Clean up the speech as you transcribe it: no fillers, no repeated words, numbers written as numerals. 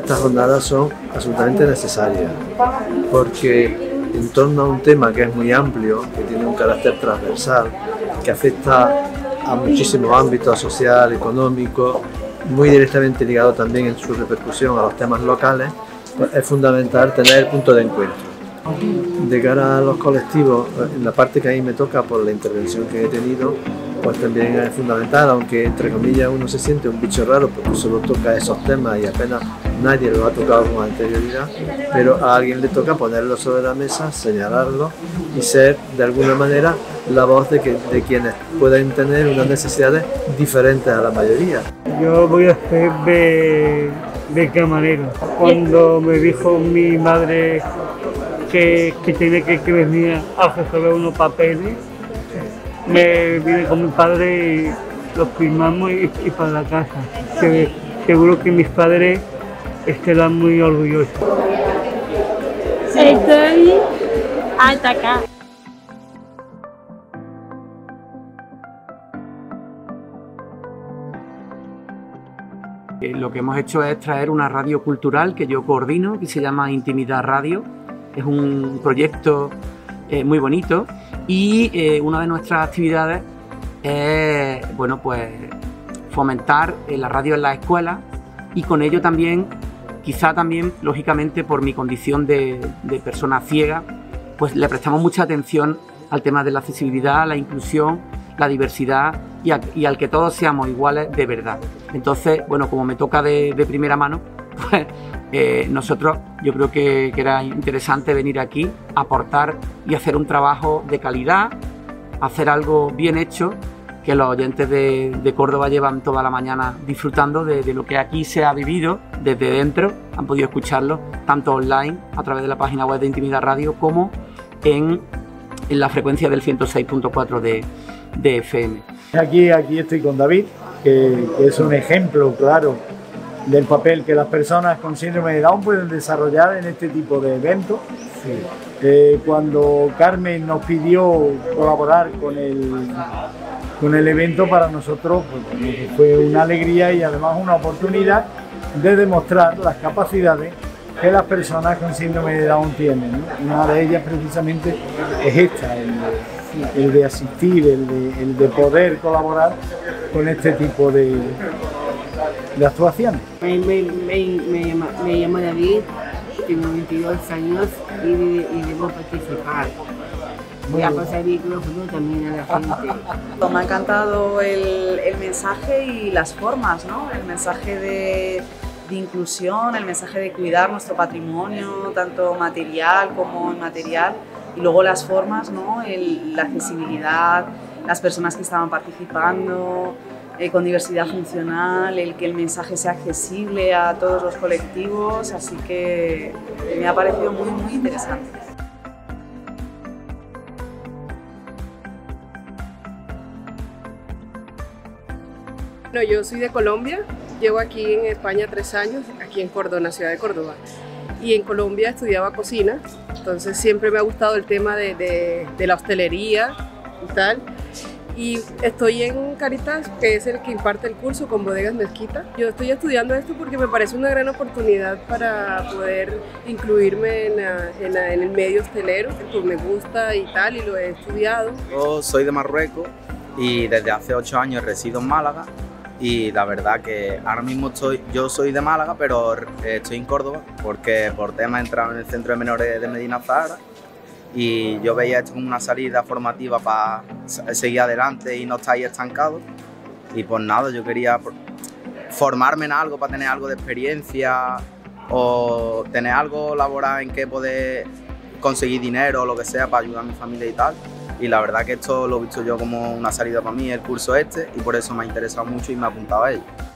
estas jornadas son absolutamente necesarias, porque en torno a un tema que es muy amplio, que tiene un carácter transversal, que afecta a muchísimos ámbitos social, económico, muy directamente ligado también en su repercusión a los temas locales, pues es fundamental tener el punto de encuentro. De cara a los colectivos, en la parte que a mí me toca por la intervención que he tenido, pues también es fundamental, aunque entre comillas uno se siente un bicho raro porque solo toca esos temas y apenas nadie lo ha tocado con anterioridad, pero a alguien le toca ponerlo sobre la mesa, señalarlo y ser de alguna manera la voz de quienes pueden tener unas necesidades diferentes a la mayoría. Yo voy a hacer de camarero. Cuando me dijo mi madre que tenía que venir a resolver unos papeles, me vine con mi padre y los firmamos y para la casa. Seguro que mis padres estarán muy orgullosos. Estoy hasta acá. Lo que hemos hecho es traer una radio cultural que yo coordino, que se llama Intimidad Radio. Es un proyecto muy bonito y una de nuestras actividades es bueno, pues, fomentar la radio en las escuelas y con ello también, quizá también, lógicamente, por mi condición de persona ciega, pues le prestamos mucha atención al tema de la accesibilidad, la inclusión, la diversidad y al que todos seamos iguales de verdad. Entonces, bueno, como me toca de primera mano, pues nosotros, yo creo que era interesante venir aquí, aportar y hacer un trabajo de calidad, hacer algo bien hecho, que los oyentes de Córdoba llevan toda la mañana disfrutando de lo que aquí se ha vivido desde dentro. Han podido escucharlo tanto online a través de la página web de Intimidad Radio como en la frecuencia del 106.4 de FM. Aquí estoy con David, que es un ejemplo claro del papel que las personas con síndrome de Down pueden desarrollar en este tipo de eventos. Sí. Cuando Carmen nos pidió colaborar con el evento, para nosotros pues, fue una alegría y además una oportunidad de demostrar las capacidades que las personas con síndrome de Down tienen, ¿no? Una de ellas precisamente es esta, el de asistir, el de poder colaborar con este tipo de actuaciones. Me llamo David, tengo 22 años y debo participar. Voy a pasar el micrófono también a la gente. Me ha encantado el mensaje y las formas, ¿no? El mensaje de inclusión, el mensaje de cuidar nuestro patrimonio, tanto material como inmaterial, y luego las formas, ¿no? La accesibilidad, las personas que estaban participando, con diversidad funcional, el que el mensaje sea accesible a todos los colectivos, así que me ha parecido muy, muy interesante. Bueno, yo soy de Colombia, llevo aquí en España 3 años, aquí en Córdoba, en la ciudad de Córdoba. Y en Colombia estudiaba cocina, entonces siempre me ha gustado el tema de la hostelería y tal. Y estoy en Caritas, que es el que imparte el curso con Bodegas Mezquita. Yo estoy estudiando esto porque me parece una gran oportunidad para poder incluirme en el medio hostelero, pues me gusta y tal, y lo he estudiado. Yo soy de Marruecos y desde hace 8 años resido en Málaga. Y la verdad que ahora mismo yo soy de Málaga, pero estoy en Córdoba porque por tema he entrado en el Centro de Menores de Medina Zahara y yo veía esto como una salida formativa para seguir adelante y no estar ahí estancado. Y pues nada, yo quería formarme en algo para tener algo de experiencia o tener algo laboral en que poder conseguir dinero o lo que sea para ayudar a mi familia y tal. Y la verdad que esto lo he visto yo como una salida para mí, el curso este, y por eso me ha interesado mucho y me he apuntado a ello.